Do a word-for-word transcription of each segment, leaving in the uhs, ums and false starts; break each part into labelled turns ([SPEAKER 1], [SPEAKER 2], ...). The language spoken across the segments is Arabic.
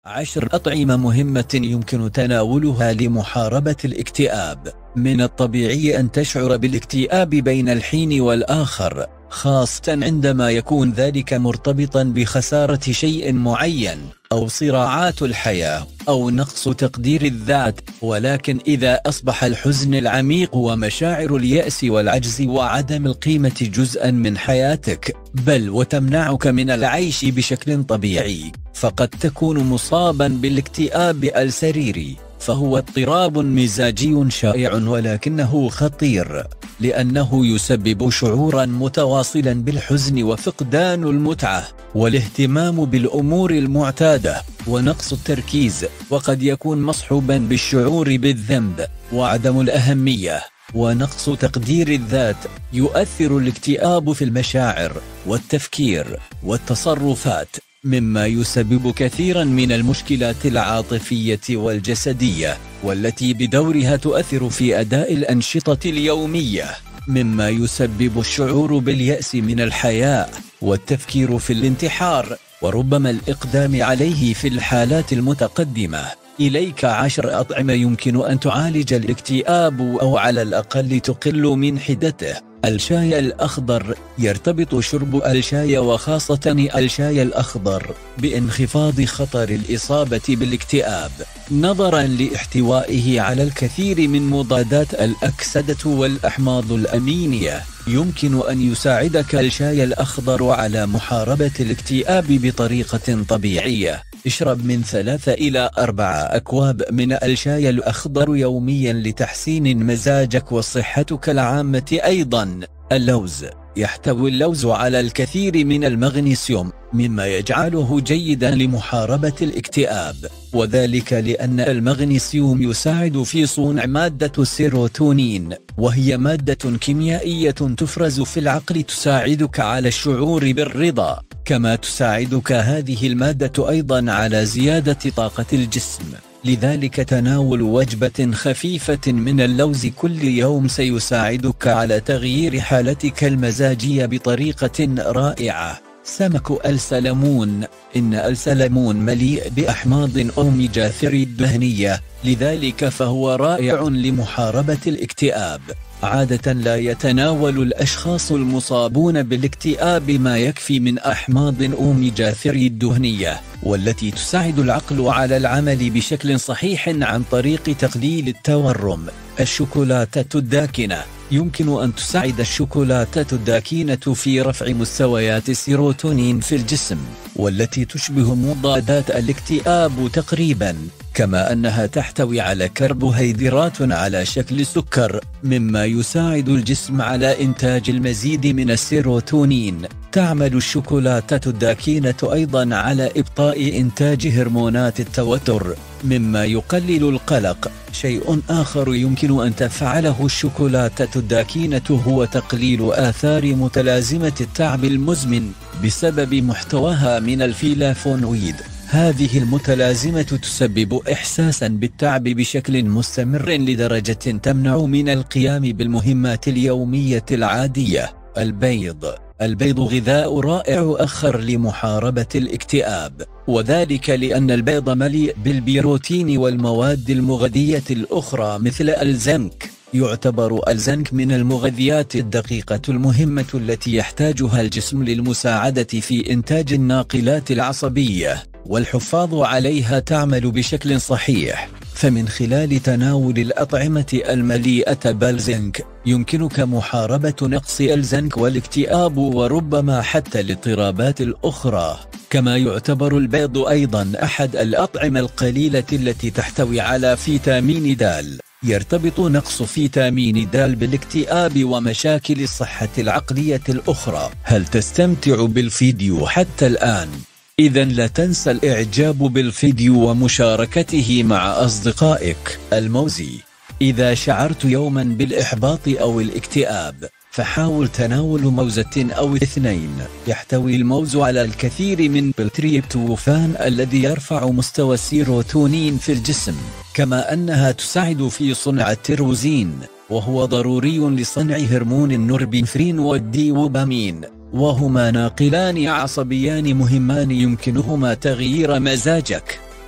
[SPEAKER 1] عشر أطعمة مهمة يمكن تناولها لمحاربة الاكتئاب. من الطبيعي أن تشعر بالاكتئاب بين الحين والآخر، خاصة عندما يكون ذلك مرتبطا بخسارة شيء معين أو صراعات الحياة أو نقص تقدير الذات. ولكن إذا أصبح الحزن العميق ومشاعر اليأس والعجز وعدم القيمة جزءا من حياتك، بل وتمنعك من العيش بشكل طبيعي، فقد تكون مصابا بالاكتئاب السريري. فهو اضطراب مزاجي شائع ولكنه خطير، لأنه يسبب شعورا متواصلا بالحزن وفقدان المتعة والاهتمام بالأمور المعتادة ونقص التركيز، وقد يكون مصحوبا بالشعور بالذنب وعدم الأهمية ونقص تقدير الذات. يؤثر الاكتئاب في المشاعر والتفكير والتصرفات، مما يسبب كثيرا من المشكلات العاطفية والجسدية، والتي بدورها تؤثر في أداء الأنشطة اليومية، مما يسبب الشعور باليأس من الحياة والتفكير في الانتحار وربما الإقدام عليه في الحالات المتقدمة. إليك عشر أطعمة يمكن أن تعالج الاكتئاب أو على الأقل تقل من حدته. الشاي الأخضر. يرتبط شرب الشاي وخاصة الشاي الأخضر بانخفاض خطر الإصابة بالاكتئاب، نظرا لاحتوائه على الكثير من مضادات الأكسدة والأحماض الأمينية. يمكن أن يساعدك الشاي الأخضر على محاربة الاكتئاب بطريقة طبيعية. اشرب من ثلاثة إلى أربعة أكواب من الشاي الأخضر يوميا لتحسين مزاجك وصحتك العامة. أيضا اللوز. يحتوي اللوز على الكثير من المغنيسيوم، مما يجعله جيدا لمحاربة الاكتئاب، وذلك لأن المغنيسيوم يساعد في صنع مادة السيروتونين، وهي مادة كيميائية تفرز في العقل تساعدك على الشعور بالرضا. كما تساعدك هذه المادة أيضا على زيادة طاقة الجسم، لذلك تناول وجبة خفيفة من اللوز كل يوم سيساعدك على تغيير حالتك المزاجية بطريقة رائعة. سمك السلمون. إن السلمون مليء بأحماض أوميجا ثري الدهنية، لذلك فهو رائع لمحاربة الاكتئاب. عادة لا يتناول الأشخاص المصابون بالاكتئاب ما يكفي من أحماض أوميجا ثري الدهنية، والتي تساعد العقل على العمل بشكل صحيح عن طريق تقليل التورم. الشوكولاتة الداكنة. يمكن أن تساعد الشوكولاتة الداكنة في رفع مستويات السيروتونين في الجسم، والتي تشبه مضادات الاكتئاب تقريبا، كما أنها تحتوي على كربوهيدرات على شكل سكر، مما يساعد الجسم على إنتاج المزيد من السيروتونين. تعمل الشوكولاتة الداكنة أيضا على إبطاء إنتاج هرمونات التوتر، مما يقلل القلق. شيء آخر يمكن أن تفعله الشوكولاتة الداكنة هو تقليل آثار متلازمة التعب المزمن بسبب محتواها من الفلافونويد. هذه المتلازمة تسبب إحساسا بالتعب بشكل مستمر لدرجة تمنع من القيام بالمهمات اليومية العادية. البيض. البيض غذاء رائع آخر لمحاربة الاكتئاب، وذلك لأن البيض مليء بالبروتين والمواد المغذية الأخرى مثل الزنك. يعتبر الزنك من المغذيات الدقيقة المهمة التي يحتاجها الجسم للمساعدة في إنتاج الناقلات العصبية والحفاظ عليها تعمل بشكل صحيح. فمن خلال تناول الأطعمة المليئة بالزنك يمكنك محاربة نقص الزنك والاكتئاب وربما حتى الاضطرابات الأخرى. كما يعتبر البيض أيضا أحد الأطعمة القليلة التي تحتوي على فيتامين د. يرتبط نقص فيتامين د بالاكتئاب ومشاكل الصحة العقلية الأخرى. هل تستمتع بالفيديو حتى الآن؟ إذن لا تنسى الإعجاب بالفيديو ومشاركته مع أصدقائك. الموز. إذا شعرت يوما بالإحباط أو الاكتئاب، فحاول تناول موزة أو اثنين. يحتوي الموز على الكثير من التريبتوفان الذي يرفع مستوى السيروتونين في الجسم، كما أنها تساعد في صنع التيروزين، وهو ضروري لصنع هرمون النوربينفرين والديوبامين، وهما ناقلان عصبيان مهمان يمكنهما تغيير مزاجك.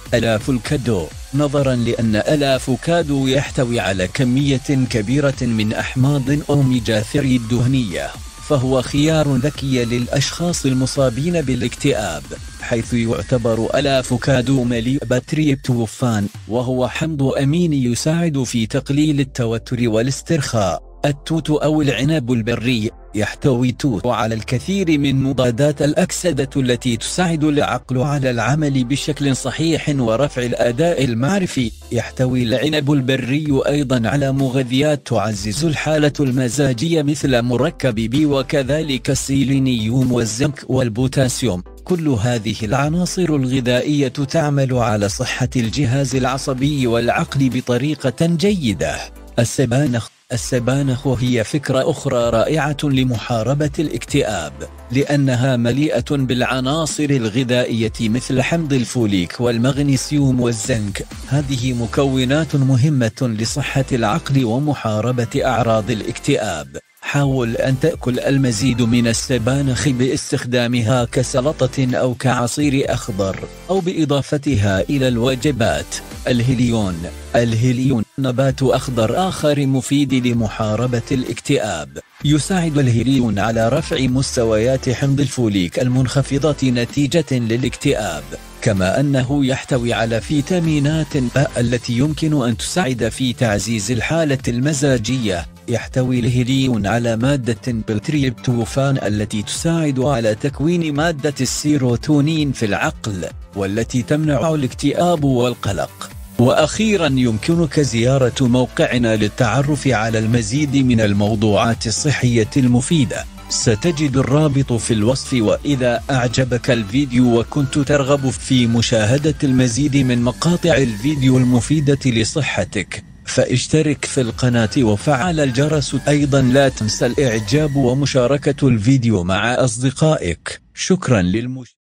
[SPEAKER 1] الأفوكادو. نظرا لأن الأفوكادو يحتوي على كمية كبيرة من أحماض أوميجا ثلاثة الدهنية، فهو خيار ذكي للأشخاص المصابين بالاكتئاب، حيث يعتبر الأفوكادو مليء بالتريبتوفان، وهو حمض أمين يساعد في تقليل التوتر والاسترخاء. التوت أو العنب البري. يحتوي التوت على الكثير من مضادات الأكسدة التي تساعد العقل على العمل بشكل صحيح ورفع الأداء المعرفي. يحتوي العنب البري أيضا على مغذيات تعزز الحالة المزاجية مثل مركب بي وكذلك السيلينيوم والزنك والبوتاسيوم. كل هذه العناصر الغذائية تعمل على صحة الجهاز العصبي والعقل بطريقة جيدة. السبانخ. السبانخ هي فكرة أخرى رائعة لمحاربة الاكتئاب، لأنها مليئة بالعناصر الغذائية مثل حمض الفوليك والمغنيسيوم والزنك. هذه مكونات مهمة لصحة العقل ومحاربة أعراض الاكتئاب. حاول أن تأكل المزيد من السبانخ باستخدامها كسلطة أو كعصير أخضر، أو بإضافتها إلى الوجبات. الهيليون. الهيليون نبات أخضر آخر مفيد لمحاربة الاكتئاب. يساعد الهيليون على رفع مستويات حمض الفوليك المنخفضة نتيجة للاكتئاب، كما أنه يحتوي على فيتامينات باء التي يمكن أن تساعد في تعزيز الحالة المزاجية. يحتوي الهيليون على مادة بالتريبتوفان التي تساعد على تكوين مادة السيروتونين في العقل، والتي تمنع الاكتئاب والقلق. وأخيرا يمكنك زيارة موقعنا للتعرف على المزيد من الموضوعات الصحية المفيدة. ستجد الرابط في الوصف. وإذا أعجبك الفيديو وكنت ترغب في مشاهدة المزيد من مقاطع الفيديو المفيدة لصحتك، فاشترك في القناة وفعل الجرس. أيضا لا تنسى الإعجاب ومشاركة الفيديو مع أصدقائك. شكرا للمشاهدة.